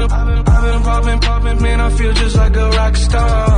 I've been popping, man, I feel just like a rock star.